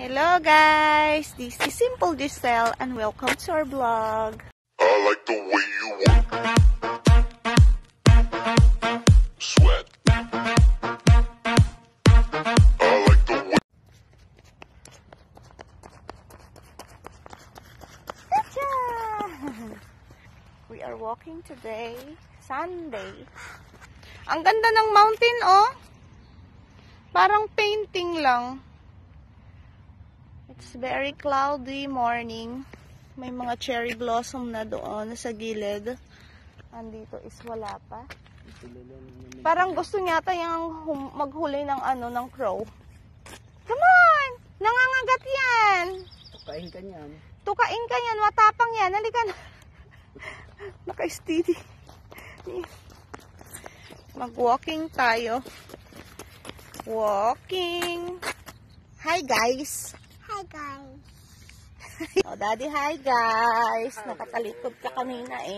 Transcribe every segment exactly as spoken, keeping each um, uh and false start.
Hello guys, this is Simple Giselle and welcome to our vlog. I like the way you walk. Sweat. I like the way. We are walking today, Sunday. Ang ganda ng mountain, oh. Parang painting lang. It's very cloudy morning. May mga cherry blossom na doon sa gilid. Andito is wala pa. Parang gusto niya tayong maghuli ng ano, ng crow. Come on! Nangangagat yan! Tukain ka niyan. Tukain ka yan, matapang yan. Halika na. Naka-steady. Mag-walking tayo. Walking. Hi guys. Hi guys. Oh, Daddy, hi guys. Nakatalikod ka kanina eh.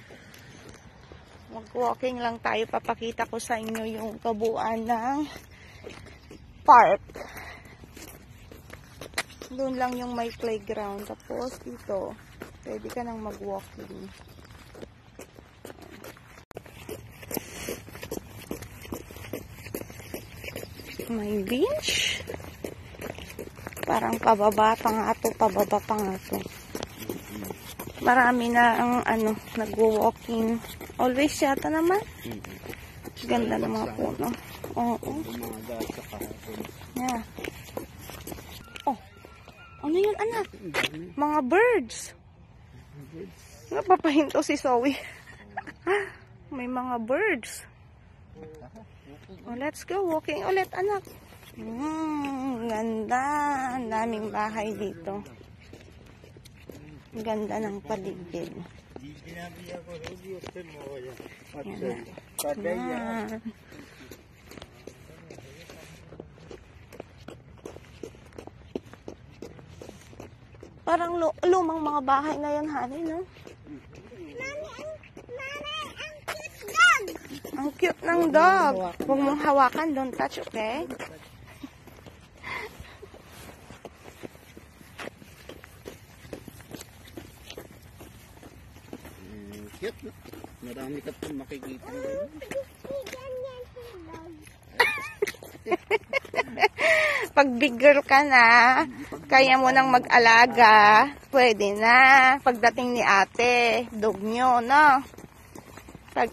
Mag-walking lang tayo. Papakita ko sa inyo yung kabuuan ng park. Doon lang yung may playground. Tapos dito, pwede ka nang mag-walking. May bench. Parang pababa pa nga ito, pababa pa nga ito. Marami na ang ano, nagwo-walking. Always yata naman. Ganda ng mga puno. Oo. Yeah. Oh. Ano yun, anak? Mga birds. Napapahinto si Zoe. May mga birds. Oh, let's go walking ulit, anak. Hmm, ganda. Ang daming bahay dito. Ganda ng paligid. Yan. Yan. Parang lu lumang mga bahay na yan, honey, no? Ang cute ng dog. Huwag mong hawakan. Don't touch, okay? Cute, no? Marami ka pa makikita. Pag big girl ka na, kaya mo nang mag-alaga, pwede na. Pagdating ni ate, dog nyo, no? Pag...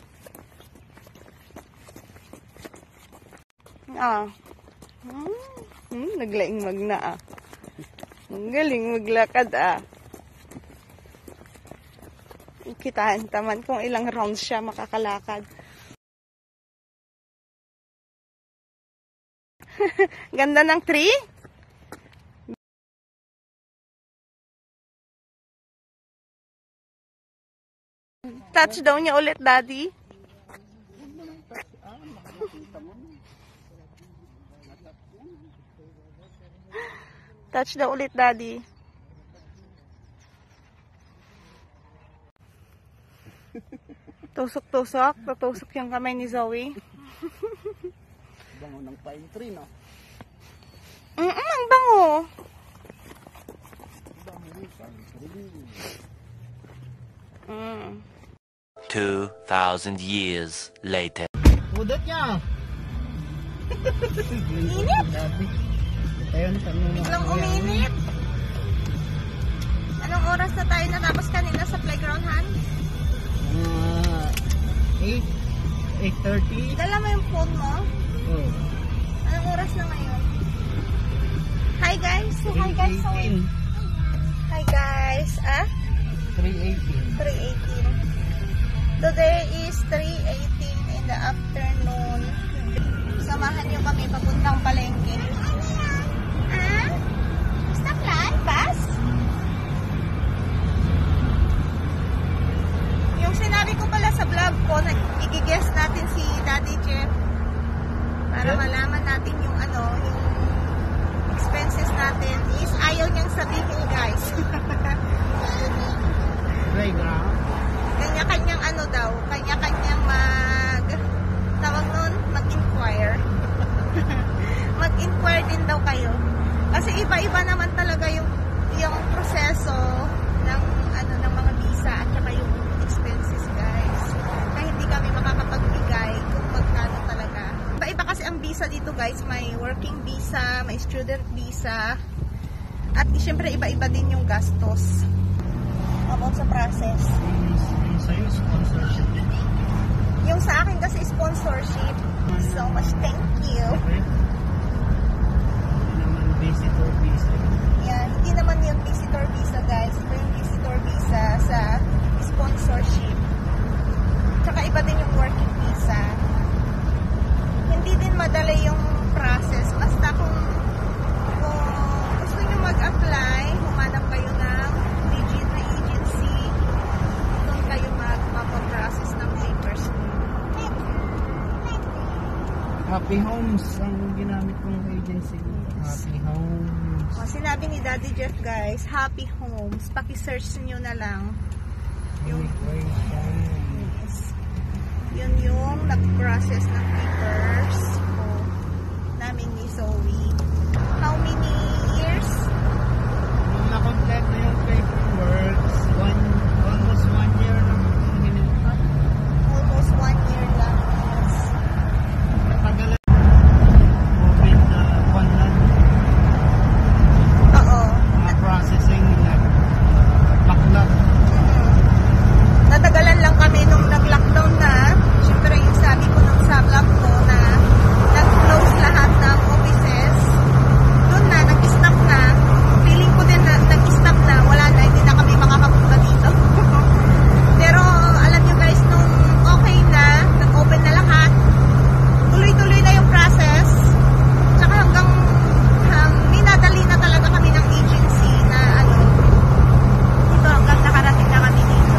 Ah. Hmm, hmm, naglaing magna, ah. Ang galing maglakad, ah. Kitaan taman kung ilang rounds siya makakalakad. Ganda ng tree. Touch daw niya ulit, Daddy. Touch daw ulit, Daddy. Tusok-tusok. Tutusok yung kamay ni Zoe. Bango ng pine tree, no? Mm, -mm ang bango. Mm. Two thousand years later. Budot niya! Init! Ayun, tanong mo. Biglang uminit. Anong oras na tayo natapos kanina sa playground, Han? Uh, eight, eight thirty. Dala mo yung phone mo? Oh. Anong oras na ngayon? Hi guys! So, hi guys! So, hi guys! Ah? three eighteen. three eighteen. Today is three eighteen in the afternoon. Samahan niyo kami papuntang palengke. Ah? Stop lang? Bus? Yung sinabi ko pala sa vlog ko, i-guess natin si Daddy Jeff para malaman natin yung ano, yung expenses natin is ayaw niyang sabihin, guys. Playground. Kanya-kanyang ano daw, kanya-kanyang mag tawag nun, mag-inquire. Mag-inquire din daw kayo. Kasi iba-iba naman talaga yung yung proseso ng ano ng mga visa at saka yung expenses, guys. Na hindi kami makakapagbigay kung magkano talaga. Iba-iba kasi ang visa dito, guys. May working visa, may student visa. At syempre iba-iba din yung gastos about sa process. Yung sa'yo, sponsorship. Yung sa akin kasi sponsorship. So much thank you. Okay. Hindi naman visitor visa. Yeah, hindi naman yung visitor visa, guys. Ito yung visitor visa sa sponsorship. Tsaka iba din yung working visa. Hindi din madali yung process. Basta kung, kung gusto nyo mag-apply, humanap kayo ng legit na agency, doon kayo magpapaprocess ng papers. Happy Homes ang ginamit kong agency. Happy Homes. O, sinabi ni Daddy Jeff, guys, Happy Homes. Paki-search nyo na lang. Yung, yes. Yun yung nag-process ng papers ko namin ni Zoe. How many years? Nung na-complete na yung paperwork, one, almost one year na ginagawa. Almost one year lang. Yes. Katagalan. Open na one lang. Oo. Mga processing na backlog. Natagalan lang kami nung nag-lockdown na. Siyempre yung sabi ko nung sa vlog ko na nag-close lahat ng offices. Doon na, nag-stop na. Feeling ko din na nag-stop na. Wala na, hindi na kami makakapunta dito. Pero alam nyo guys, nung okay na, nag-open na lahat, tuloy-tuloy na yung process. Tsaka hanggang um, minadali na talaga kami ng agency na ano, dito hanggang nakarating na kami dito.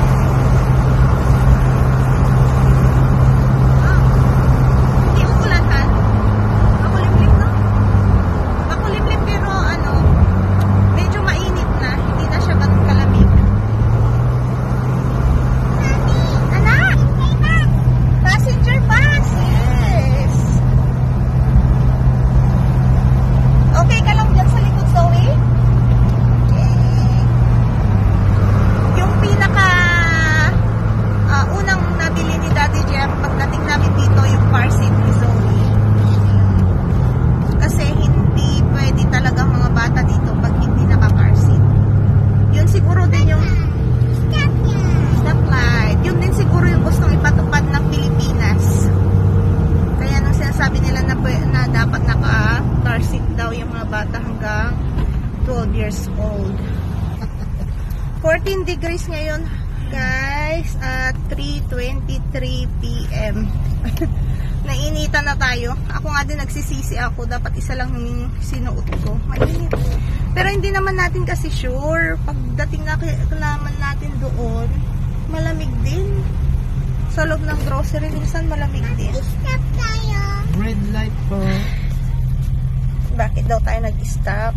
Ah, hindi umulan, Han? Makulimlim, no? Makulimlim pero ano, medyo mainit na. Hindi na siya ganun kalamig. Anak! Passenger bus! Yes! Okay ka lang dyan sa likod, Zoe? Okay. Yung pinaka ah, unang nabili ni Daddy Jeff pagdating namin dito, yung car seat ni Zoe. Kasi hindi pwede talaga mga bata dito pag hindi naka-car seat. Yun siguro din yung stoplight. Yun din siguro yung gustong ipatupad ng Pilipinas. Kaya nung sinasabi nila na, pwe- na dapat naka-car seat daw yung mga bata hanggang twelve years old. fourteen degrees ngayon, guys, at three twenty-three p m Nainitan na tayo. Ako nga din nagsisisi ako. Dapat isa lang yung sinuot ko. Mainit. Pero hindi naman natin kasi sure. Pagdating na naman natin doon, malamig din. Sa loob ng grocery, minsan malamig din. Red light po. Bakit daw tayo nag-stop?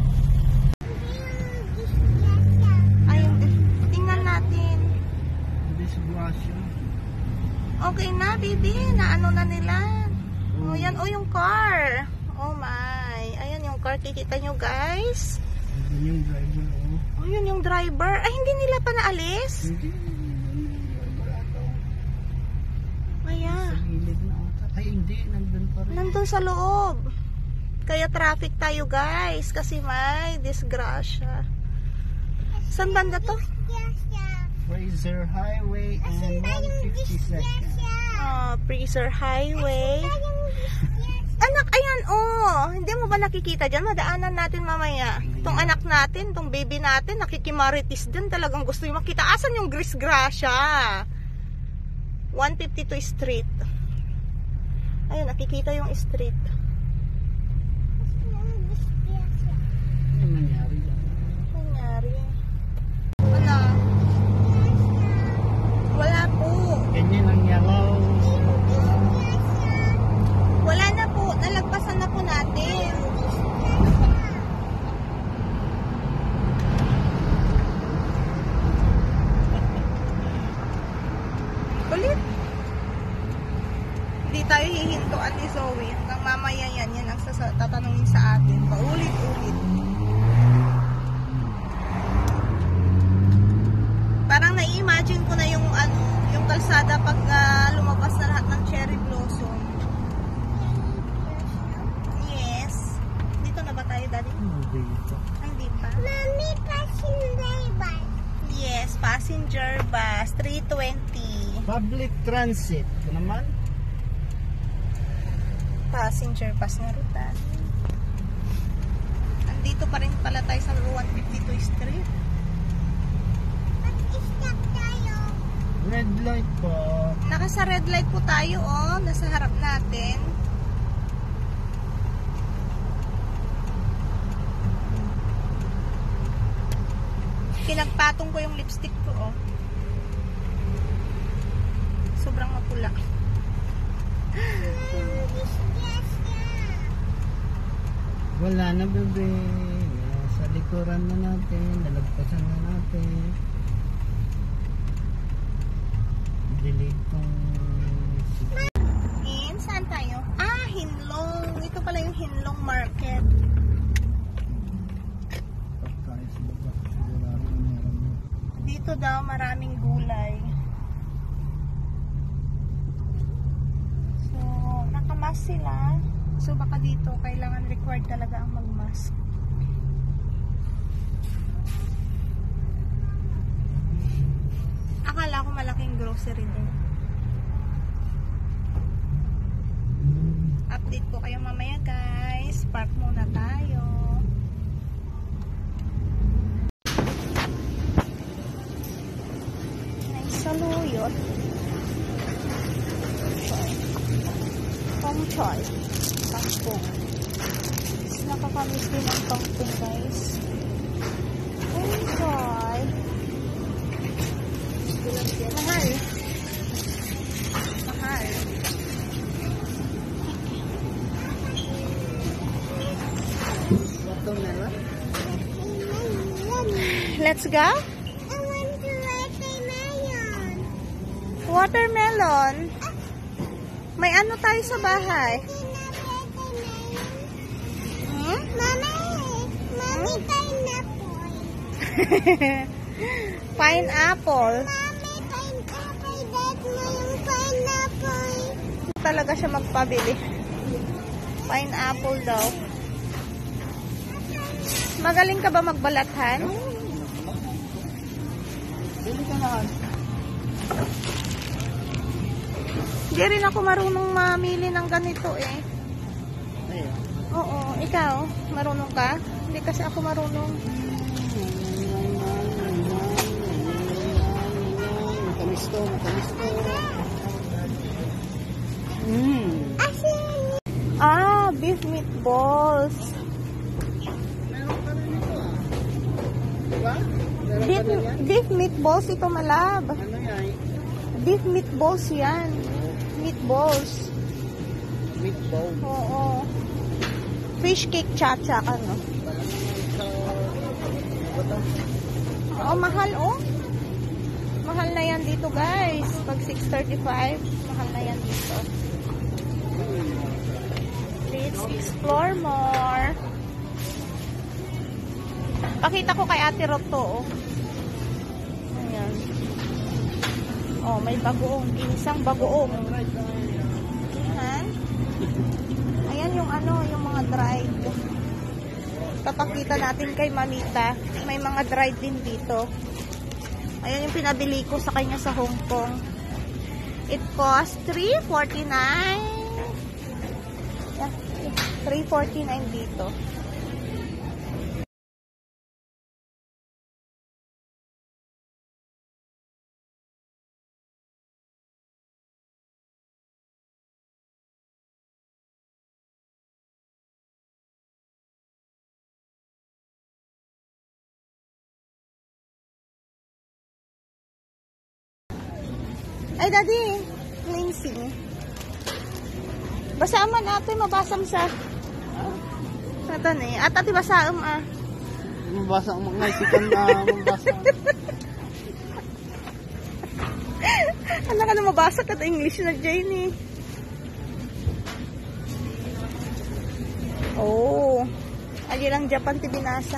Ayun, tingnan natin. Disgrasya. Okay na, baby. Na ano na nila. O, yan. O, yung car. Oh, my. Ayan yung car. Kikita nyo, guys. Yun yung driver. Oh. O, yun yung driver. Ay, hindi nila pa naalis. Hindi. Ayan. Sa gilid na ata. Ay, hindi. Nandun pa rin. Nandun sa loob. Kaya traffic tayo, guys. Kasi may disgrasya. Saan banda to? Fraser Highway and one fifty-second. Ah, Fraser Highway. Anak, ayan, oh. Hindi mo ba nakikita dyan? Madaanan natin mamaya. Itong anak natin, itong baby natin, nakikimaritis din. Talagang gusto yung makita. Asan yung disgrasya? one fifty-two Street. Ayun, nakikita yung street. Ano nangyari lang? Nangyari. Ano? Wala po. Ganyan ang yellow. Wala na po. Nalagpasan na po natin. Ulit. Hindi tayo hihintuan ni Zoe hanggang mamaya. Daddy? Hindi ito. Ay, hindi pa. Mami, passenger bus. Yes, passenger bus. three twenty. Public transit. Ito naman. Passenger bus na ruta. Andito pa rin pala tayo sa one fifty-two Street. Mag-stop tayo. Red light po. Nakasa red light po tayo, oh. Nasa harap natin. Pinagpatong ko yung lipstick ko, oh. Sobrang mapula. Wala na, bebe. Sa likuran na natin. Nalagpasan na natin. Delete tong... In, saan tayo? Ah, Hinlong. Ito pala yung Hinlong Market. Pagkain sa baba. Sigurado na meron mo. Dito daw maraming gulay. So, nakamas sila. So, baka dito kailangan required talaga ang magmask. Akala ko malaking grocery din. Update ko kayo mamaya, guys. Park muna tayo. Nice saluyot. Pangchoy. Pangpong. Nakakamiss din ang pangpong, guys. Pangchoy. Mahal. Mahal. Watermelon? Let's go. I want to watermelon. Watermelon. May ano tayo sa bahay? Hmm? Mama, Mommy, pineapple. Pineapple. Mommy, pineapple. Dad mo yung pineapple. Talaga siya magpabili. Pineapple daw. Magaling ka ba magbalathan? Bili ka na. Hindi rin ako marunong mamili ng ganito eh. Ayun. Oo, ikaw, marunong ka? Hindi kasi ako marunong. Matamis to, matamis to. Mmm. Ah, beef meatballs. Meron pa rin ito ah. Diba? Meron Beef, pa rin yan? beef meatballs ito, malab. Ano yan? Beef meatballs yan. Meatballs. Meatball. Oo. Fish cake chacha, ano? Oo, mahal oh. Mahal na yan dito, guys. Pag six thirty-five, mahal na yan dito. Let's explore more. Pakita ko kay Ate Rot to, oh. Ayan. Oh, may bagoong. Ginisang bagoong. Ayan. Ayan yung ano, yung mga dried. Papakita natin kay Mamita. May mga dried din dito. Ayan yung pinabili ko sa kanya sa Hong Kong. It cost three forty-nine. Yeah, three forty-nine dito. Ay, Daddy, cleansing. Basaan man ate, mabasam sa... Ito ni. At ate, basaan ah. Mabasa ang mga isipan na mabasa. Ano ka na mabasa ka English na Jane eh. Oh. Agi lang Japan ti binasa.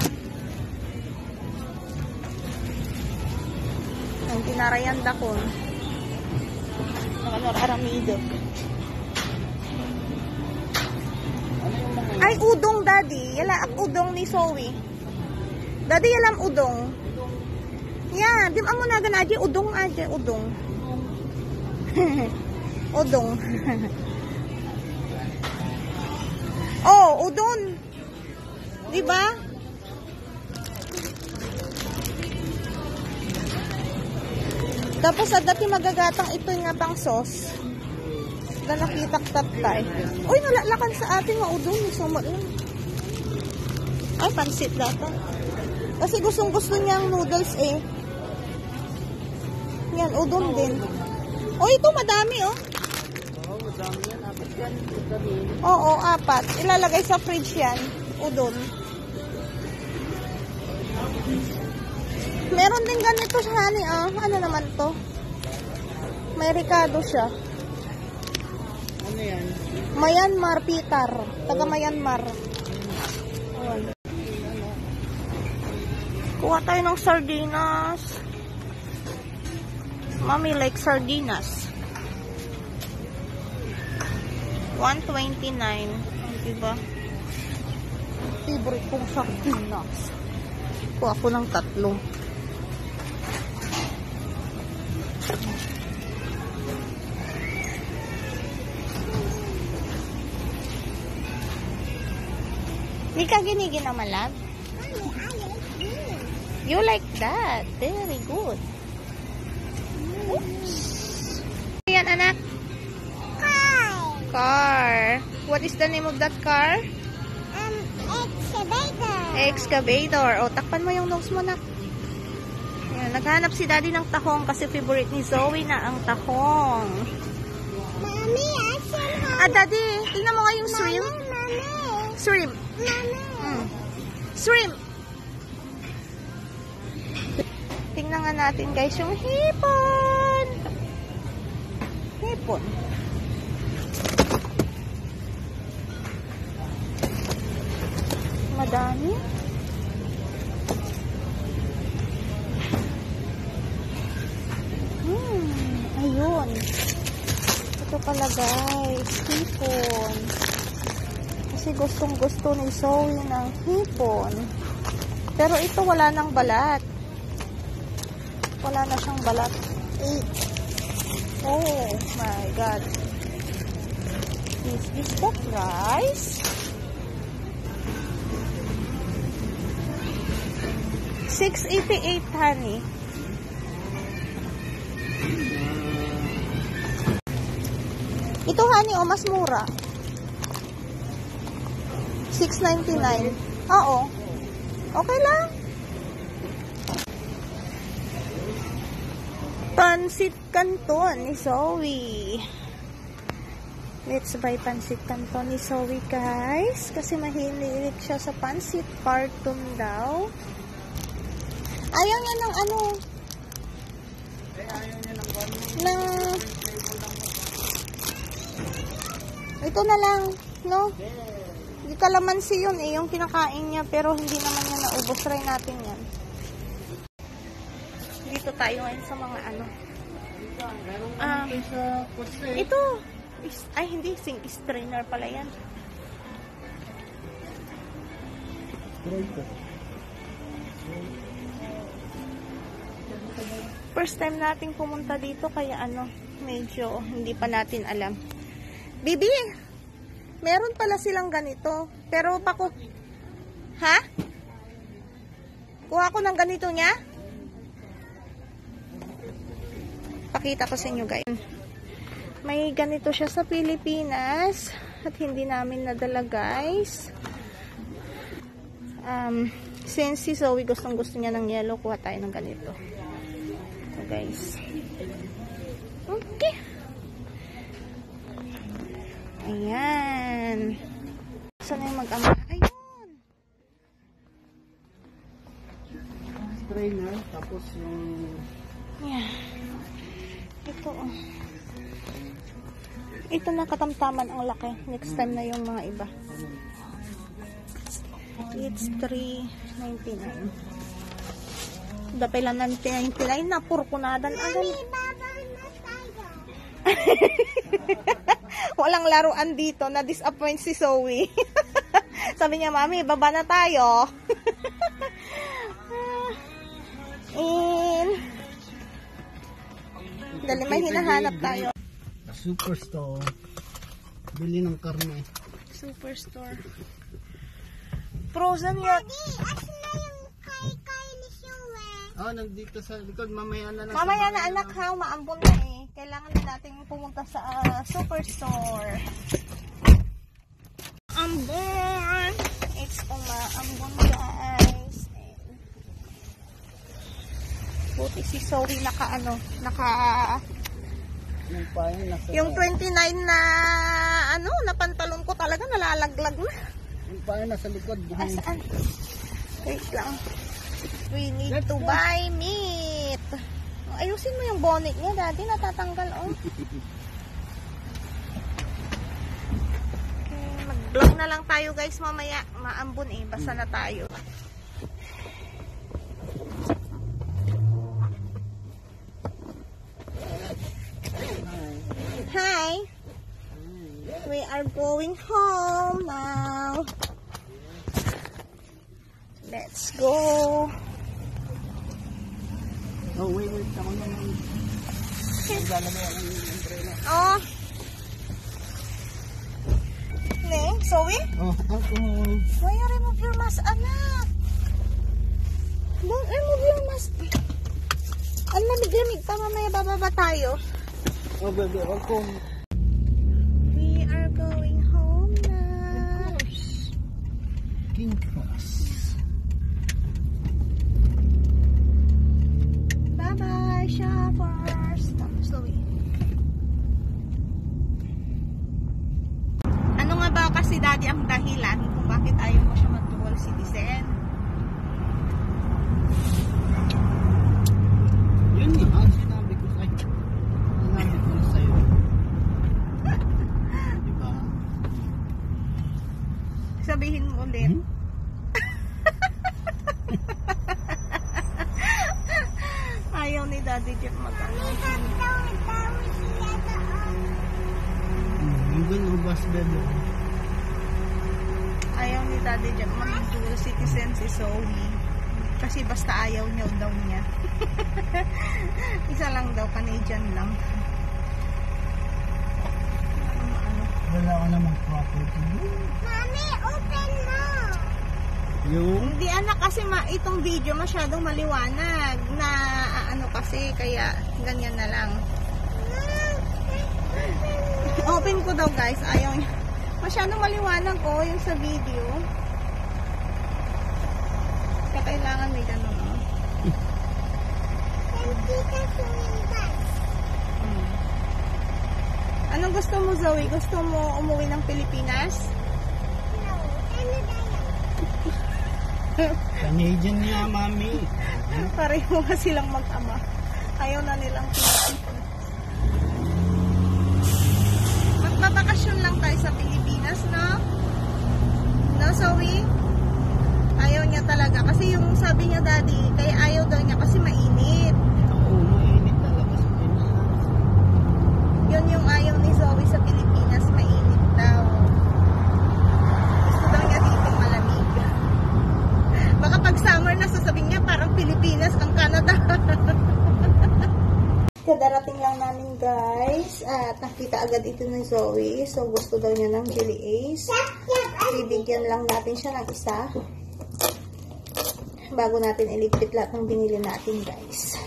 Ang tinarayan da ko. Nakanor aramido. Ano yung mga Ay, udong, Dad. Daddy. Yala ak udong ni Zoe. Daddy, yalam udong. Yeah, dim amo na gan aja udong aja udong. Udong. Oh, udon. Di ba? Tapos at dati magagatang ito nga pang sauce. Na nakita tatay. Uy, nalalakan sa atin nga udon. Suma lang. Ay, pansit data. Kasi gustong gusto niyang noodles eh. Yan, udon din. Oh, ito madami oh. Oo, madami yan. Apat yan. Madami. Oo, apat. Ilalagay sa fridge yan. Udon. Meron din ganito siya, honey, ah. Ano naman to? May Ricardo siya. Ano yan? Myanmar Pitar. Taga Myanmar. Ayan. Kuha tayo ng sardinas. Mommy like sardinas. one twenty-nine. Ang diba? Favorite kong sardinas. Kuha ko ng tatlo. Di ka ginigin naman, love? You like that. Very good. Oops. Ayan, anak. Car. Car. What is the name of that car? Um, excavator. Excavator. O, takpan mo yung nose mo, nak. Ayan, naghanap si daddy ng tahong kasi favorite ni Zoe na ang tahong. Mommy, action ha. Ah, daddy, tingnan mo nga yung shrimp. Mommy. Shrimp. Mommy. Mm. Shrimp. Tingnan nga natin guys yung hipon. Hipon. Madami. Hmm, ayun. Ito pala guys, hipon. Kasi gustong gusto ni Zoe ng hipon. Pero ito wala nang balat. Wala na siyang balat. Eh. Oh my God. Is this that rice? six eighty-eight, honey. Ito, honey, oh, mas mura. six ninety-nine. Oo. Okay lang. Pansit Canton ni Zoe. Let's buy Pansit Canton ni Zoe, guys. Kasi mahilig siya sa pansit carton daw. Ayaw niya ng ano. Ayaw niya ng one. Ng... Ito na lang, no? Hindi kalamansi yun eh, yung kinakain niya. Pero hindi naman niya naubos. Try natin yan. Dito tayo ngayon sa mga ano. Ah, Sa kotse. ito. Is, ay, hindi. Sing strainer pala yan. First time nating pumunta dito. Kaya ano, medyo hindi pa natin alam. Bibi, meron pala silang ganito. Pero pa ko... Ha? Kuha ko ng ganito niya? Pakita ko sa inyo guys. May ganito siya sa Pilipinas at hindi namin nadala guys. Um, since si Zoe gustong gusto niya ng yellow, kuha tayo ng ganito. So guys. Okay. Ayan. Saan na yung mag-ama? Ayun. Trainer, tapos yung... Yeah. Ito oh. Ito na katamtaman ang laki. Next time na yung mga iba. It's three ninety-nine. Dapay lang ng ninety-nine na purkunadan agad. Walang laruan dito. Na-disappoint si Zoe. Sabi niya, Mami, baba na tayo. And, dali may hinahanap tayo. Superstore. Bili ng karne. Superstore. Frozen yan. Asa na yung kay-kay ni Shuwe? Oh, nandito sa likod. Mamaya na lang. Mamaya na anak ha, maambon na eh. Kailangan na natin pumunta sa uh, superstore. Ambon! It's umaambon guys. Buti si Zoe naka ano, naka Yung pain nasa... yung twenty-nine na ano, na pantalon ko talaga nalalaglag na. Yung pain nasa likod. Asaan? Wait lang. We need Let's to go. buy meat. Ayusin mo yung bonnet niya, daddy. Natatanggal, oh. Okay, mag-vlog na lang tayo, guys, mamaya. Maambon, eh. Basta na tayo. Hi. We are going home now. Let's go. Oh, wait, wait. Tama naman. Naglalagay ang umbrella. Oh. Ne, Zoe? Oh, alcohol. Why you remove your mask, anak? Don't remove your mask. Ang lamig-lamig pa, mamaya bababa tayo. Oh, baby, alcohol. We are going home now. King Cross. Bye-bye, shoppers. Stop, Zoe. Ano nga ba kasi, daddy, ang dahilan kung bakit ayaw mo siya mag-dual citizen? Yun nga, ang sinabi ko sa'yo. Sinabi ko na sa'yo. Diba? Sabihin mo ulit. Hmm? Ayaw ni Daddy Jeff mag-ano. Yung ganun, bus baby. Ayaw ni Daddy Jeff mag-dual citizen si Zoe. Kasi basta ayaw niya daw niya. Isa lang daw, Canadian lang. Ano, ano. Wala ka namang property. Mami, open mo! Yung? Hindi anak kasi ma itong video masyadong maliwanag na ano kasi kaya ganyan na lang. Open ko daw guys, ayaw niya. Masyadong maliwanag ko yung sa video. Kaya kailangan may ganun. Oh. Hindi ka sumindan. Hmm. Anong gusto mo, Zoe? Gusto mo umuwi ng Pilipinas? No, Canada yan. Canadian niya, mami. Pareho nga silang mag-ama. Ayaw na nilang Pilipinas. Magbabakasyon lang tayo sa Pilipinas, no? No, Zoe? Ayaw niya talaga. Kasi yung sabi niya, daddy, kaya ayaw daw niya kasi mainit. Oo, mainit talaga sa Pilipinas. Yun yung ayaw ni Zoe sa Pilipinas, mainit daw. Gusto daw niya dito malamig. Baka pag summer na sasabihin niya parang Pilipinas ang Canada. Kadarating lang namin guys at nakita agad ito ni Zoe. So gusto daw niya ng Chili Ace. Bibigyan lang natin siya ng isa bago natin iligpit lahat ng binili natin guys.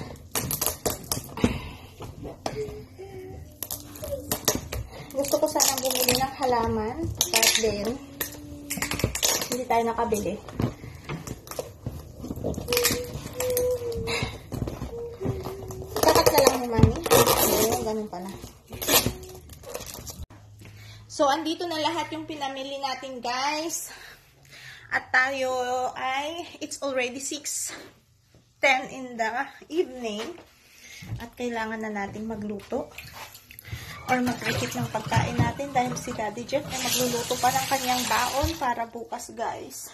Gusto ko sana bumili ng halaman but then hindi tayo nakabili. Kakat na lang ni Mami. Ayun, ganun pala. So, andito na lahat yung pinamili natin, guys. At tayo ay, it's already six ten in the evening. At kailangan na natin magluto. Or mag-reheat ng pagkain natin dahil si Daddy Jeff ay magluluto pa ng kanyang baon para bukas, guys.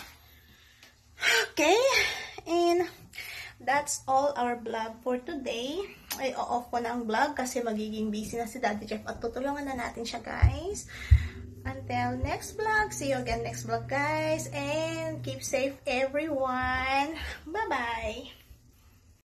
Okay. And that's all our vlog for today. Ay, o-off ko na ang vlog kasi magiging busy na si Daddy Jeff at tutulungan na natin siya, guys. Until next vlog. See you again next vlog, guys. And keep safe, everyone. Bye-bye.